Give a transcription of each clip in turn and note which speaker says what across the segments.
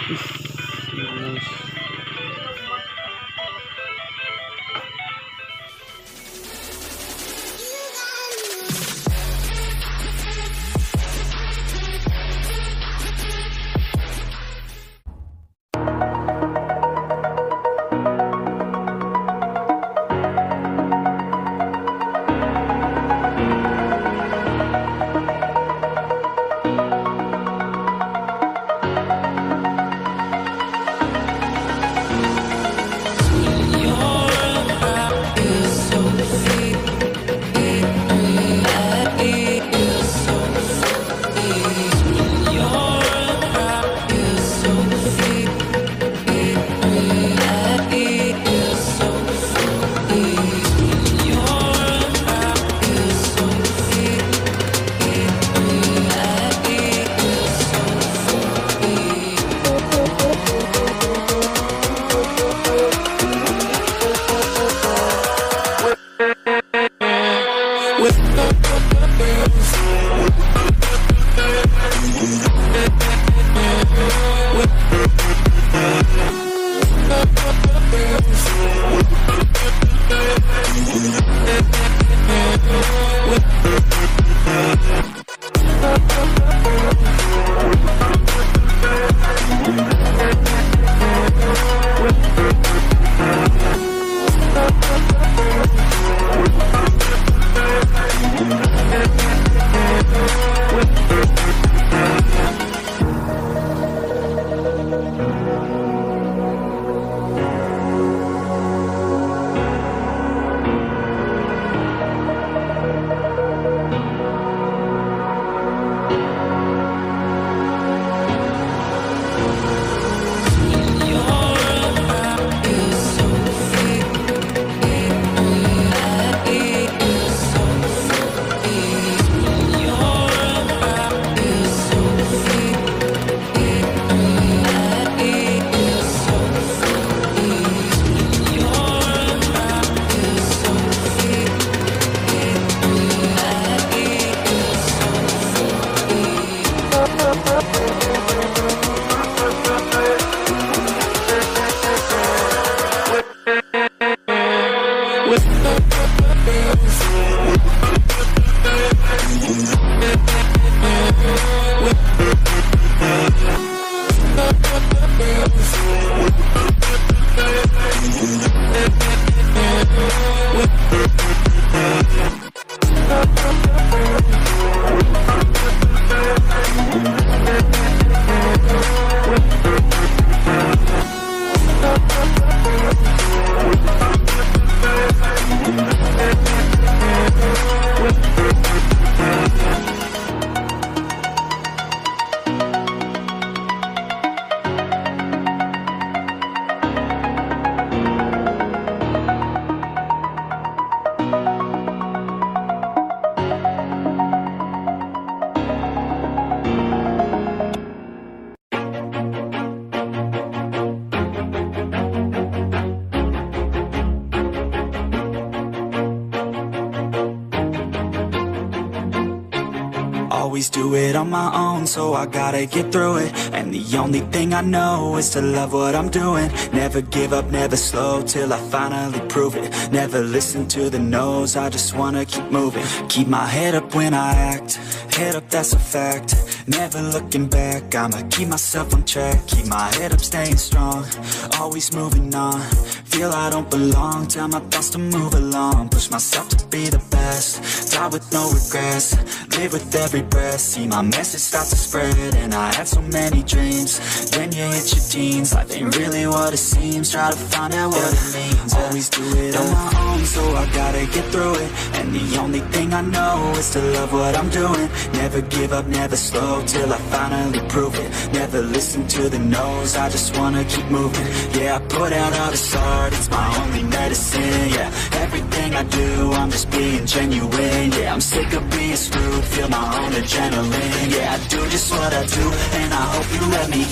Speaker 1: Always do it on my own, so I gotta get through it. And the only thing I know is to love what I'm doing. Never give up, never slow, till I finally prove it. Never listen to the no's, I just wanna keep moving. Keep my head up when I act, head up, that's a fact. Never looking back, I'ma keep myself on track. Keep my head up, staying strong, always moving on. Feel I don't belong, tell my thoughts to move along. Push myself to be the best, die with no regrets. Live with every breath, see my message start to spread. And I had so many dreams, then you hit your teens. Life ain't really what it seems, try to find out what it means. Always do it on my own, so I gotta get through it. And the only thing I know is to love what I'm doing. Never give up, never slow, till I finally prove it. Never listen to the no's, I just wanna keep moving. Yeah, I put out all this art, it's my only medicine. Yeah, everything I do, I'm just being genuine. Yeah, I'm sick of being screwed, feel my own adrenaline. Yeah, I do just what I do, and I hope you let me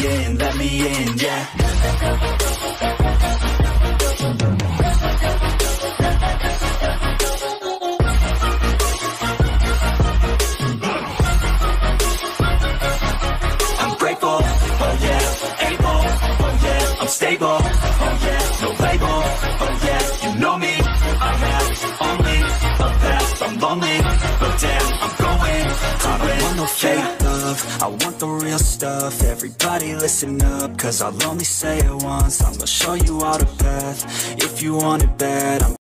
Speaker 1: in, yeah. I'm grateful, oh yeah, able stable, oh yeah, no label, oh yeah, you know me. I have only a path, I'm lonely, but damn, I'm going to I don't want no fake love, I want the real stuff. Everybody listen up, cause I'll only say it once. I'm gonna show you all the path, if you want it bad,